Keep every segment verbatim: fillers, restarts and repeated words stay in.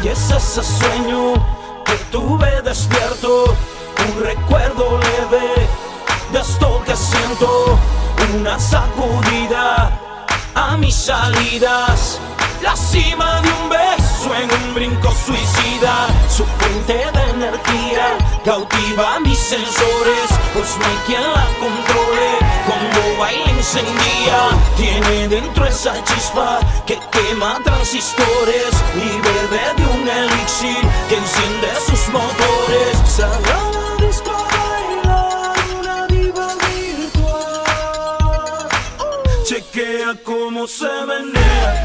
Y es ese sueño que tuve despierto, un recuerdo leve de esto que siento, una sacudida a mis salidas, la cima de un beso en un brinco suicida, su fuente de energía cautiva mis sensores, pues no hay quien la controle, cuando baila incendia, tiene dentro esa chispa que quema transistores y bebe de un elixir que enciende sus motores. Sagrada disco a bailar, una diva virtual, chequea cómo se menea.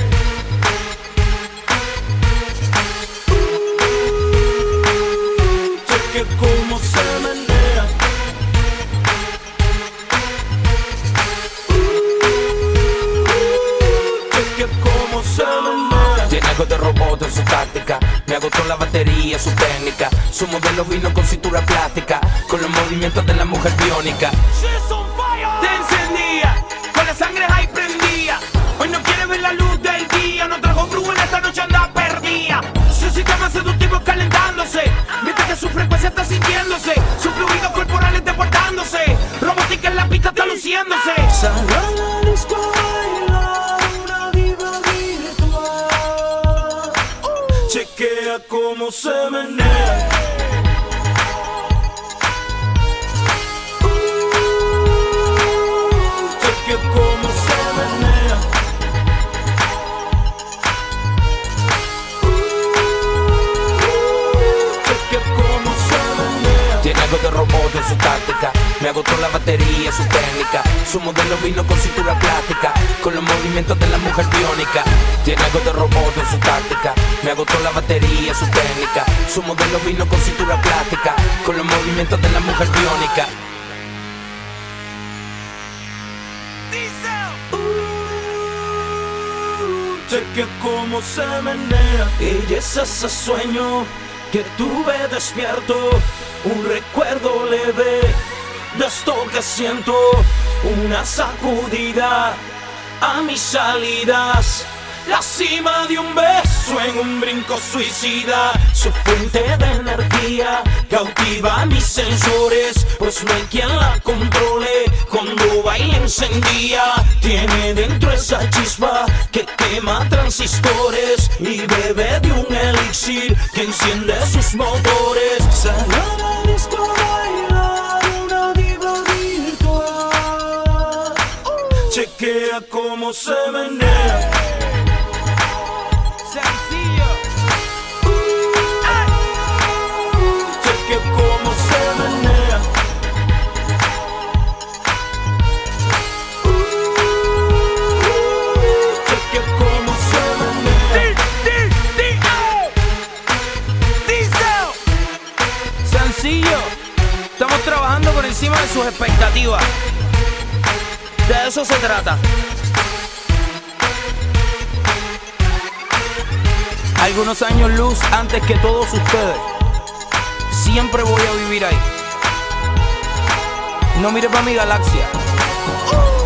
Cómo se menea, cheque cómo se menea. Tiene algo de robot en su táctica, me agotó la batería, su técnica. Su modelo vino con cintura plástica, con los movimientos de la mujer biónica. Te encendía, con la sangre ahí prendía. Hoy no quiere ver la luz del día, no trajo brujo en esta noche anda perdida. Su sistema seductivo calentándose, mientras que su frecuencia está sintiéndose, sus fluidos corporales deportándose, robótica en la pista está luciéndose. Sagrada disco a bailar, una diva virtual, chequea cómo se menea. Chequea cómo se menea. Tiene algo de robot en su táctica, me agotó la batería, su técnica. Su modelo vino con cintura plástica, con los movimientos de la mujer biónica. Tiene algo de robot en su táctica, me agotó la batería, su técnica. Su modelo vino con cintura plástica, con los movimientos de la mujer biónica. Cheque cómo se menea. Y es ese sueño que tuve despierto, un recuerdo leve de esto que siento, una sacudida a mis salidas, la cima de un beso en un brinco suicida, su fuente de energía cautiva mis sensores, pues no hay quien la controle, cuando baila encendía, tiene dentro esa chispa que quema transistores y bebe de un elixir que enciende sus motores. Sagrada disco a bailar, una diva virtual, chequea cómo se menea. Sencillo. Cheque cómo se menea. Cheque cómo se menea. Sencillo. Estamos trabajando por encima de sus expectativas. De eso se trata. Algunos años luz antes que todos ustedes. Siempre voy a vivir ahí. No mires para mi galaxia.